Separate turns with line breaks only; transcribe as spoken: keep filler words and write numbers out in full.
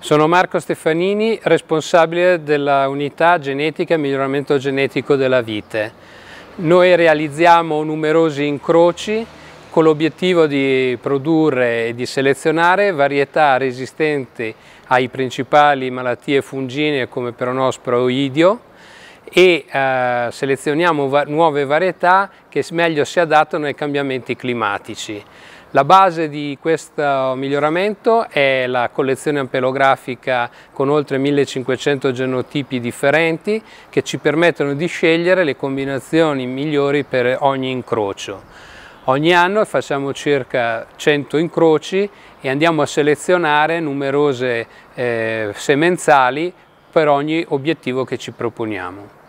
Sono Marco Stefanini, responsabile della unità genetica e miglioramento genetico della vite. Noi realizziamo numerosi incroci con l'obiettivo di produrre e di selezionare varietà resistenti ai principali malattie fungine come Peronospora o Oidio e eh, selezioniamo va nuove varietà che meglio si adattano ai cambiamenti climatici. La base di questo miglioramento è la collezione ampelografica con oltre millecinquecento genotipi differenti che ci permettono di scegliere le combinazioni migliori per ogni incrocio. Ogni anno facciamo circa cento incroci e andiamo a selezionare numerose eh, semenzali per ogni obiettivo che ci proponiamo.